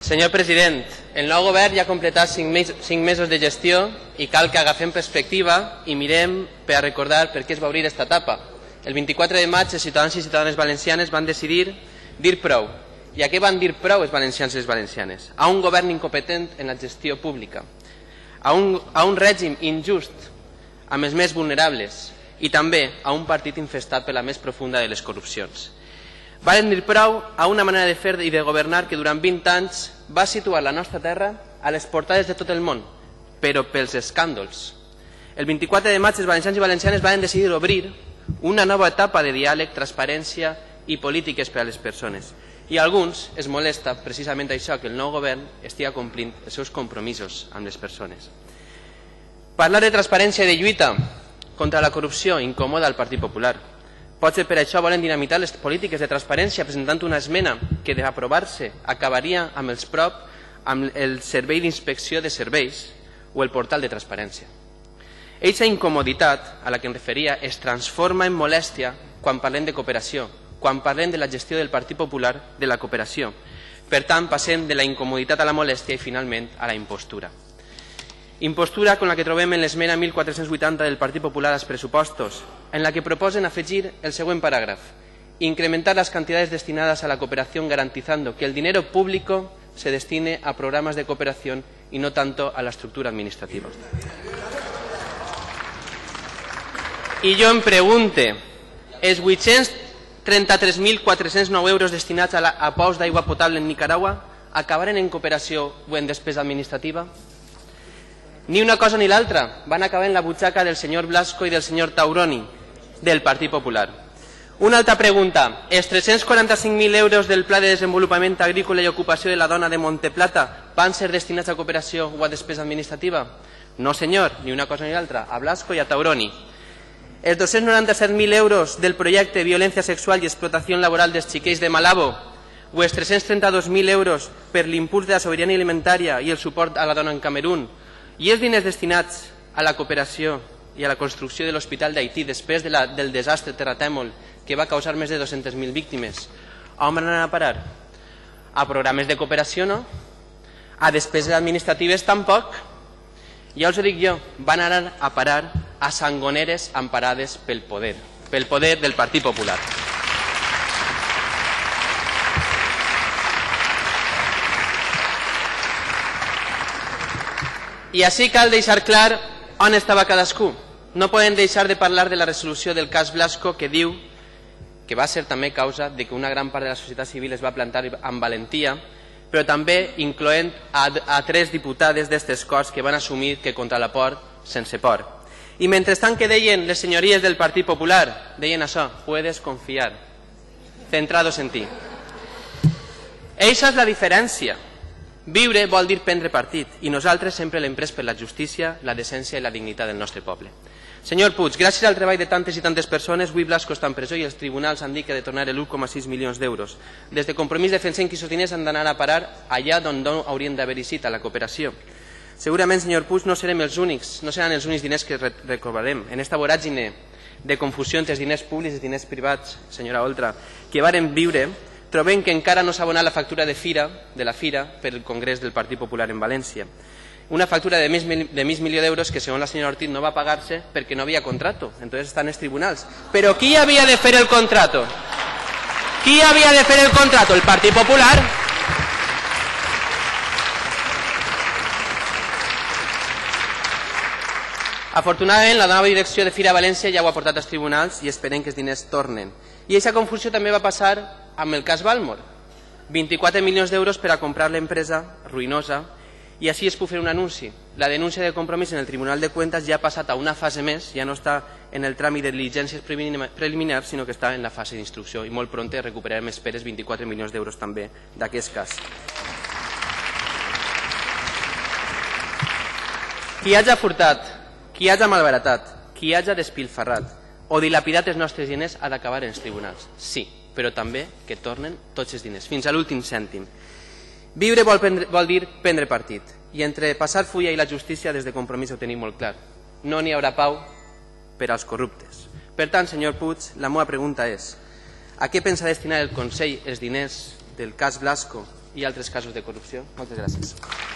Senyor president, el nou govern ja ha completat 5 mesos de gestió i cal que agafem perspectiva i mirem per a recordar per què es va obrir aquesta etapa. El 24 de maig els ciutadans i ciutadanes valencianes van decidir dir prou. I a què van dir prou els valencians i les valencianes? A un govern incompetent en la gestió pública, a un règim injust amb els més vulnerables i també a un partit infestat per la més profunda de les corrupcions. Van dir prou a una manera de fer i de governar que durant 20 anys va situar la nostra terra a les portades de tot el món, però pels escàndols. El 24 de maig els valencians i valencianes van decidir obrir una nova etapa de diàleg, transparència i polítiques per a les persones. I a alguns es molesta precisament això, que el nou govern estigui complint els seus compromisos amb les persones. Parlar de transparència i de lluita contra la corrupció incomoda al Partit Popular. Potser per això volen dinamitar les polítiques de transparència presentant una esmena que d'aprovar-se acabaria amb els PROP, amb el Servei d'Inspecció de Serveis o el portal de transparència. Eixa incomoditat a la que em referia es transforma en molèstia quan parlem de cooperació, quan parlem de la gestió del Partit Popular de la cooperació. Per tant, passem de la incomoditat a la molèstia i finalment a la impostura. Impostura con la que trobem en l'esmena 1480 del Partit Popular als pressupostos, en la que proposen afegir el següent paràgraf: incrementar las cantidades destinadas a la cooperación garantizando que el dinero público se destine a programas de cooperación y no tanto a la estructura administrativa. I jo em pregunte, els 833.409 euros destinats a pous d'aigua potable en Nicaragua acabaren en cooperació o en despesa administrativa? Ni una cosa ni l'altra, van acabar en la butxaca del senyor Blasco i del senyor Tauroni, del Partit Popular. Una altra pregunta, els 345.000 euros del Pla de Desenvolupament Agrícola i Ocupació de la Dona de Monteplata van ser destinats a cooperació o a despesa administrativa? No senyor, ni una cosa ni l'altra, a Blasco i a Tauroni. Els 297.000 euros del projecte Violència Sexual i Explotació Laboral dels Xiquets de Malabo o els 332.000 euros per l'impuls de la sobirania alimentària i el suport a la dona en Camerún i els diners destinats a la cooperació i a la construcció de l'Hospital d'Haití després del desastre terratèmol que va causar més de 200.000 víctimes, on van anar a parar? A programes de cooperació no, a despeses administratives tampoc. Ja us ho dic jo, van anar a parar a sangoneres emparades pel poder del Partit Popular. I així cal deixar clar on estava cadascú. No podem deixar de parlar de la resolució del cas Blasco que diu que va ser també causa de que una gran part de la societat civil es va plantar amb valentia, però també incloent a 3 diputades d'estes Corts que van assumir que contra la por, sense por. I mentrestant que deien les senyories del Partit Popular, deien això, puedes confiar, centrados en ti. Eixa és la diferència. Viure vol dir prendre partit i nosaltres sempre l'hem pres per la justícia, la decència i la dignitat del nostre poble. Senyor Puig, gràcies al treball de tantes i tantes persones, avui Blasco està en presó i els tribunals han dit que ha de tornar els 1,6 milions d'euros. Des de Compromís defensem que aquests diners han d'anar a parar allà on haurien d'haver-hi cita, a la cooperació. Segurament, senyor Puig, no serem els únics, no seran els únics diners que recobrarem. En esta voràgine de confusió entre els diners públics i els diners privats, senyora Oltra, que varen viure, trobem que encara no s'ha abonat la factura de la Fira per el Congrés del Partit Popular en València. Una factura de mig milió d'euros que, segons la senyora Ortiz, no va pagar-se perquè no havia contrato. Entonces estan els tribunals. Però qui havia de fer el contrato? Qui havia de fer el contrato? El Partit Popular. Afortunadament, la nova direcció de Fira València ja ho ha portat als tribunals i esperem que els diners tornen. I aquesta confusió també va passar amb el cas Valmor. 24 milions d'euros per a comprar l'empresa ruïnosa i així es pot fer un anunci. La denúncia de Compromís en el Tribunal de Cuentas ja ha passat a una fase més, ja no està en el tràmit de diligències preliminars, sinó que està en la fase d'instrucció i molt prompte recuperarem, esperes, 24 milions d'euros també d'aquest cas. Qui hagi furtat, qui hagi malbaratat, qui hagi despilfarrat o dilapidat els nostres diners ha d'acabar en els tribunals. Sí, però també que tornen tots els diners, fins a l'últim cèntim. Viure vol dir prendre partit, i entre passar fulla i la justícia des de Compromís ho tenim molt clar. No n'hi haurà pau per als corruptes. Per tant, senyor Puig, la meva pregunta és: a què pensa destinar el Consell els diners del cas Blasco i altres casos de corrupció. Moltes gràcies.